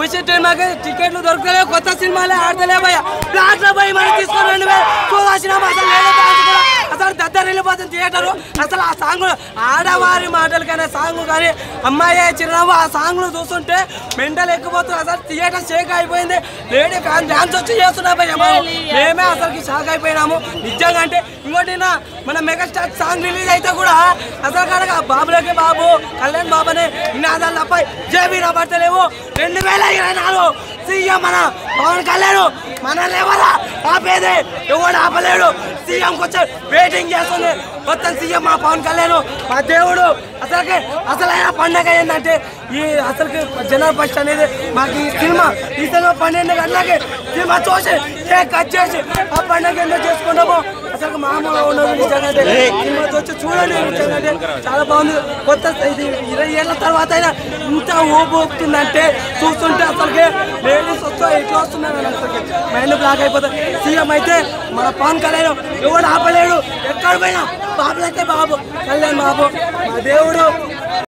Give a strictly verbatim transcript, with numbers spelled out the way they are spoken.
ఖుషి సినిమాకి టికెట్లు దొరకలే, కొత్త సినిమాలే ఆడతలే భయ. బ్లాక్ లో పోయి మనం తీసుకొని రెండు వేలు చూడాల్సిన అసలు అసలు దద్దరు వెళ్ళిపోతుంది థియేటర్. అసలు ఆ సాంగ్ ఆడవారి మాటలు కానీ సాంగ్ కానీ అమ్మాయి చిరునవ్వు ఆ సాంగ్లు చూస్తుంటే మెంటల్ ఎక్కిపోతుంది. అసలు థియేటర్ షేక్ అయిపోయింది. లేడీ ఫ్యాన్ డాన్స్ వచ్చి చేస్తున్నా భయ. మేమే అసలుకి షాక్ అయిపోయినాము నిజంగా. అంటే ఇంకోటి మన మెగాస్టార్ సాంగ్ రిలీజ్ అయితే కూడా అసలు కనుక బాబులకి బాబు కళ్యాణ్ బాబుని నినాదాలు తప్ప జేబీ రాబడతలేవు. రెండు వేల ఇరవై నాలుగు సీఎం మన పవన్ కళ్యాణ్ మన లేవరా ఆపేది ఎవడు ఆపలేడు. సీఎంకి వచ్చి వెయిటింగ్ చేస్తుంది మొత్తం సీఎం మా పవన్ కళ్యాణ్ మా దేవుడు. అసలుకి అసలైన పండగ ఏంటంటే ఈ అసలుకి జనవరి ఫస్ట్ అనేది మాకు ఈ సినిమా ఈ సినిమా పన్నెండు గంటలకి సినిమా చూసి కేక్ కట్ చేసి ఆ పండుగ ఎందుకు చేసుకుంటాము. అసలు మామూలుగా ఉండదు నిజంగా. సినిమా వచ్చి చూడండి నిజంగా చాలా బాగుంది. కొత్త ఇది ఇరవై ఏళ్ళ తర్వాత అయినా ఇంత ఊపు ఊపుతుందంటే చూస్తుంటే అసలుకి లేడీస్ వస్తా ఎట్లా వస్తున్నారు అసలుకి మైండ్ బ్లాక్ అయిపోతుంది. సీఎం అయితే మన పవన్ కళ్యాణ్ ఎవడు ఆపలేడు. ఎక్కడ పోయినా బాబులైతే బాబు కళ్యాణ్ బాబు మా దేవుడు.